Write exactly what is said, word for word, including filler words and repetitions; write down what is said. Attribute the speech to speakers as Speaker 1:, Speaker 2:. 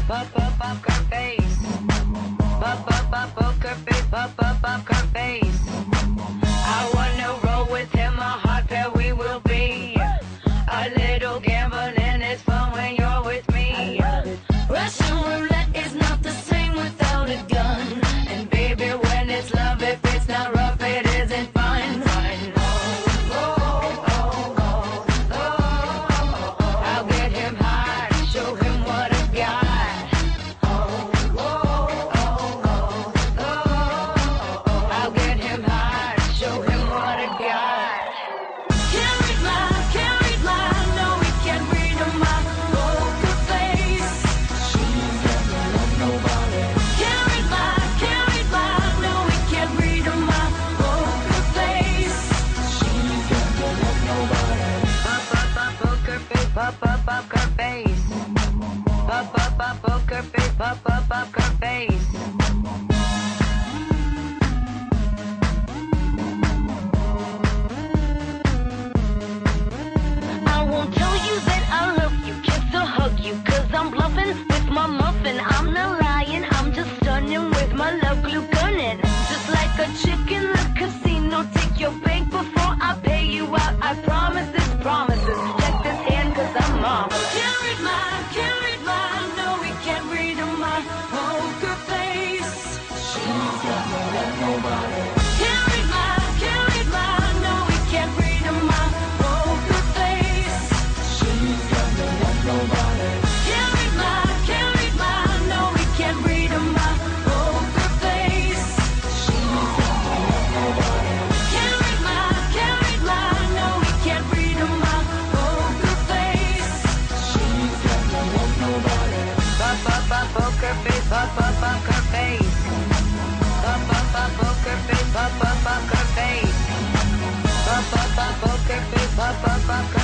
Speaker 1: Pop up up her face. Pop up up poker face. Pop up up her face. I wanna roll with him, a hot pair we will be. A little gambling is fun when you're with me. Russian roulette is not the same without a gun. And baby, when it's love, if it's not rough, it isn't fun. Fun. Oh, oh, oh, oh, oh, oh. I'll get him high, show him what I got. Oh, oh, oh, oh, oh, oh. I'll get him high, show him what I got. Can't read my, can't read my, no, we can't read my poker face. She ain't got no love, nobody. Can't read my, can't read my, no, we can't read my poker face. She ain't got no love, nobody. Pop up up poker face, pop up up her face. Pop up up poker face, pop up up her face. I won't tell you that I love you, kiss or hug you, cause I'm bluffing with my muffin. I'm not lying, I'm just stunning with my love glue gunning. Just like a chick in the casino, take your bank before I pay you out. I promise this promises. Check this hand cause I'm mom. Can't read my, can't read my, no we can't read my poker face. She's got no love, nobody. Can't read my, can't read my, no we can't read my poker face. She's got no love, nobody. Can't read my, can't read my, no we can't read my poker face. She's got no love, nobody. Can't read my, can't read my, no we can't read my poker face. She's got no love, nobody. Pop up up poker face, pop up up her face. Pop up up poker face, pop up up her face. Pop up up poker face, pop up up